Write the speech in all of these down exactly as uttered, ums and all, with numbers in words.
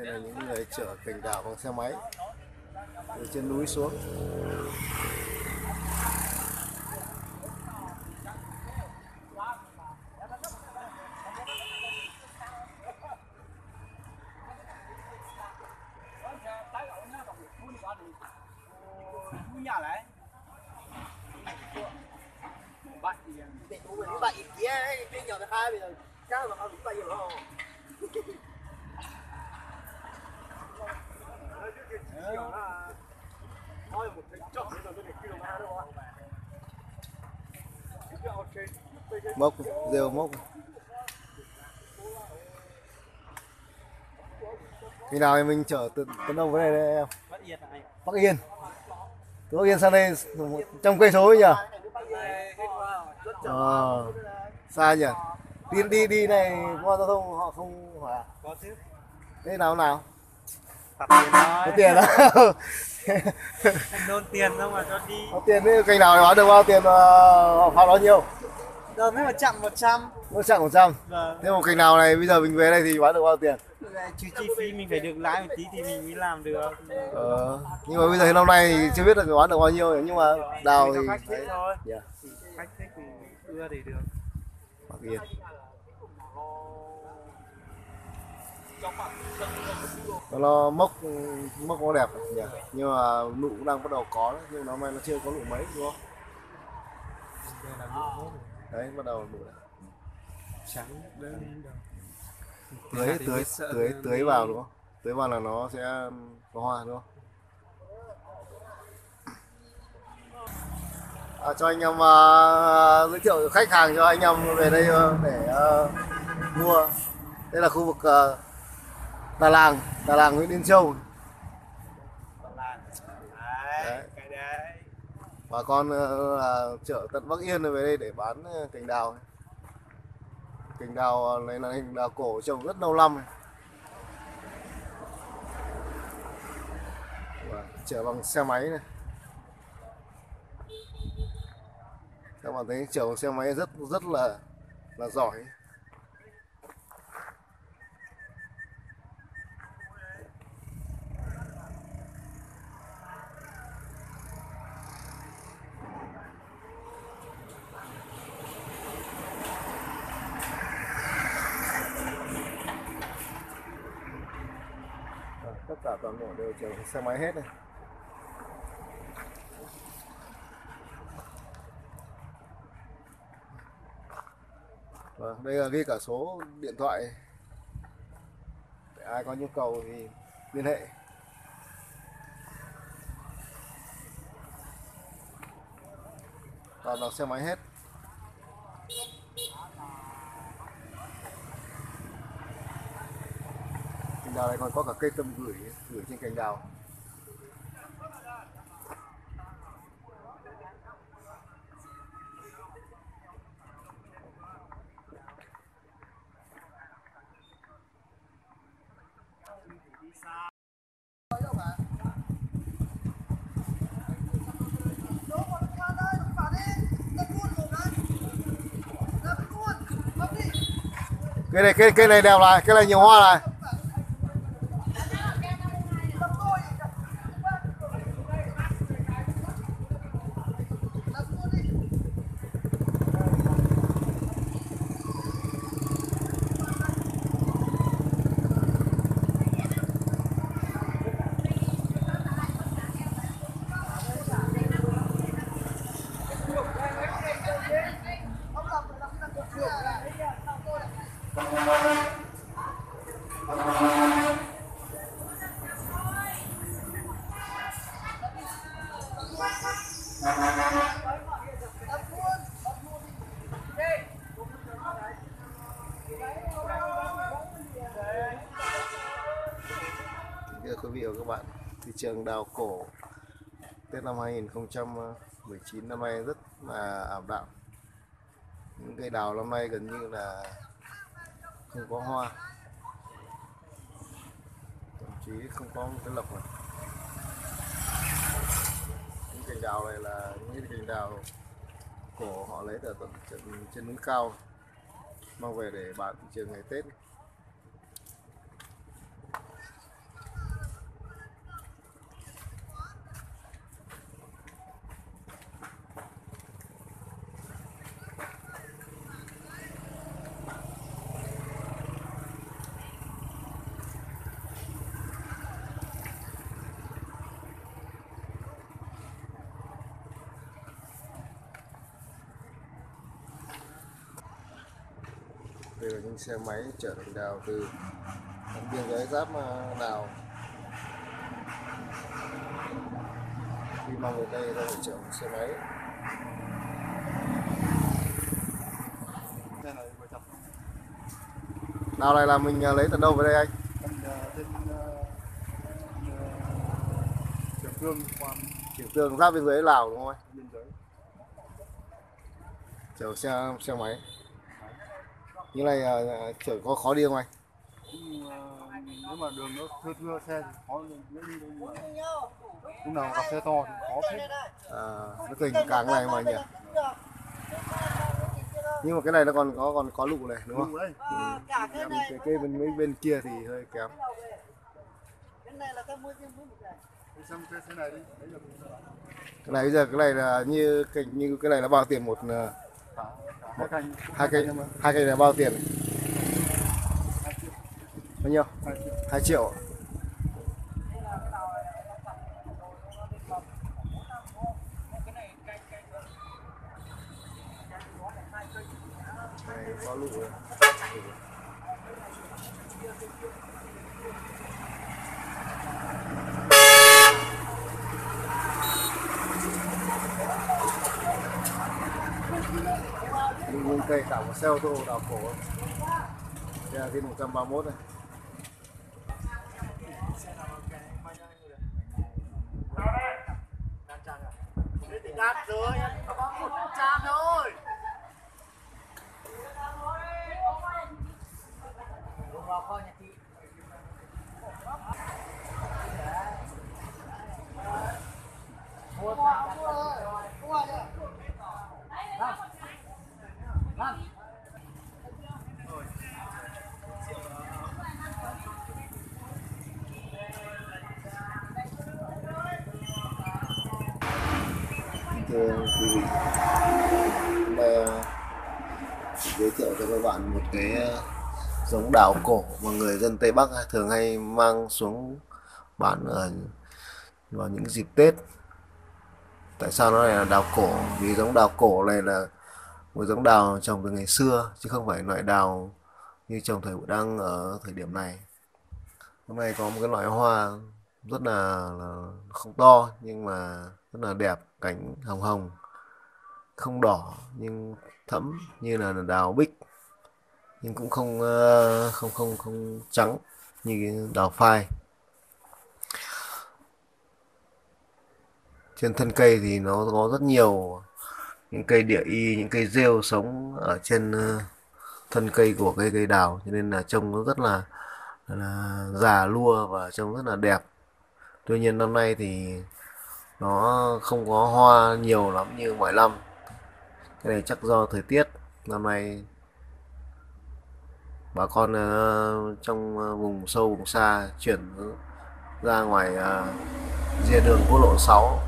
là những người chở cành đào bằng xe máy từ trên núi xuống. Bạn kia ấy, bây giờ hai bây giờ các bạn không phải gì đâu. Mốc rêu mốc. Khi nào thì mình chở từ Tân Đông về đây, đây em? Bắc Yên. Từ Bắc Yên sang đây trăm cây số ấy nhỉ? À, xa nhỉ? Đi đi đi này qua giao thông họ không hỏi à? Có chứ. Thế nào nào? Phạt tiền thôi. Có tiền đó. Không nôn tiền đâu mà cho đi. Có tiền đấy, kênh nào thì bán được bao tiền họ phạt bao nhiêu? Giờ mới một trăm một trăm. Nó chặng một trăm. Vâng. Thế một kênh nào này bây giờ mình về đây thì bán được bao tiền? Trừ chi phí mình phải được lãi một tí thì mình mới làm được. Ờ, nhưng mà bây giờ năm nay thì chưa biết là bán được bao nhiêu, nhưng mà đào thì khách thích thôi. Yeah. Khách thích thì ưa thì được. Bắc Yên. Nó mốc mốc nó đẹp nhỉ, nhưng mà nụ cũng đang bắt đầu có đấy, nhưng năm nay nó chưa có nụ mấy đúng không? Đấy bắt đầu nụ Trắng đơn tưới tưới tưới tưới vào đúng không? Tưới vào là nó sẽ có hoa đúng không? À, cho anh em uh, giới thiệu khách hàng cho anh em về đây uh, để uh, mua. Đây là khu vực uh, Đà Làng, Đà Làng Nguyễn Yên Châu. đấy, cái đấy. Bà con uh, là chở tận Bắc Yên về đây để bán uh, cành đào. Cành đào này là cành đào cổ trồng rất lâu năm. Và chở bằng xe máy này. Các bạn thấy chở bằng xe máy rất rất là là giỏi. Tất cả toàn bộ đều chở xe máy hết này. Vâng, đây là ghi cả số điện thoại để ai có nhu cầu thì liên hệ. Toàn là xe máy hết. Cành đào này còn có cả cây tăm gửi gửi trên cành đào. Cây này cây cây này đẹp này, cây này nhiều hoa này. Thưa quý vị và các bạn, thị trường đào cổ Tết năm hai nghìn không trăm mười chín năm nay rất là ảm đạm. Những cây đào năm nay gần như là không có hoa, thậm chí không có một cái lộc nào. Những cành đào này là những cành đào cổ họ lấy từ tận trên, trên núi cao mang về để bán thị trường ngày Tết. Đây là những xe máy chở đường đào từ biên giới giáp Lào. Khi mang về đây ta phải chở một xe máy. Đây là vừa chặt Đào này là mình lấy từ đâu về đây anh? trên Trường Cương qua Chuyển tường giáp biên giới Lào đúng không anh? biên giới. Chở xe xe máy. Như này chở có khó đi không anh? Nhưng, nếu mà đường nó thưa thưa xe thì khó dễ đi đâu, nhưng mà lúc nào gặp xe to thì khó phết. À, nó tỉnh càng này mà nhỉ. Nhưng mà cái này nó còn có còn có lụ này đúng không? Đấy. Ừ. Cái cái cây bên mấy bên kia thì hơi kém. Cái này là cái mua riêng một cái. Đi xem cái xe này đi. Đấy là Cái này bây giờ cái này là như cái như cái này là bao tiền một cả, cả hai cành. hai cây hai cây là bao tiền? Bao nhiêu? hai triệu. Đây, có lụ rồi. Những cây cả một xe ô tô đào cổ. Đây là cái một trăm ba mươi mốt này. Thì đạt rồi, có một trăm thôi. Vào kho nhà chị. Mua mua mua chưa? Thưa quý vị, hôm nay giới thiệu cho các bạn một cái giống đào cổ mà người dân Tây Bắc thường hay mang xuống bán ở vào những dịp Tết. Tại sao nó lại là đào cổ? Vì giống đào cổ này là một giống đào trồng từ ngày xưa chứ không phải loại đào như trồng thời đang ở thời điểm này. Hôm nay có một cái loại hoa rất là, là không to nhưng mà rất là đẹp, cánh hồng hồng, không đỏ nhưng thẫm như là đào bích, nhưng cũng không không không không trắng như đào phai. Trên thân cây thì nó có rất nhiều những cây địa y, những cây rêu sống ở trên thân cây của cây cây đào, cho nên là trông nó rất là, là già lua và trông rất là đẹp. Tuy nhiên năm nay thì nó không có hoa nhiều lắm như mọi năm. Cái này chắc do thời tiết năm nay bà con uh, trong uh, vùng sâu vùng xa chuyển ra ngoài uh, rìa đường quốc lộ sáu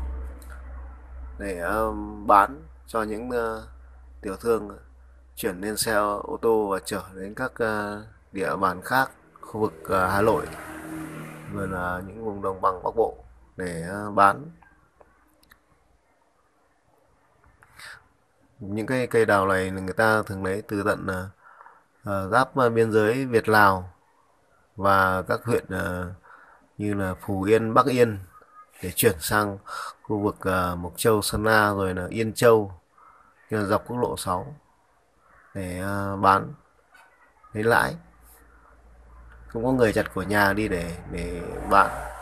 để uh, bán cho những uh, tiểu thương chuyển lên xe ô tô và chở đến các uh, địa bàn khác, khu vực uh, Hà Nội rồi là những vùng đồng bằng Bắc Bộ để uh, bán. Những cái cây đào này người ta thường lấy từ tận uh, giáp biên giới Việt Lào và các huyện uh, như là Phú Yên, Bắc Yên để chuyển sang khu vực uh, Mộc Châu, Sơn La rồi là Yên Châu, là dọc quốc lộ sáu để uh, bán lấy lãi. Cũng có người chặt của nhà đi để để bán.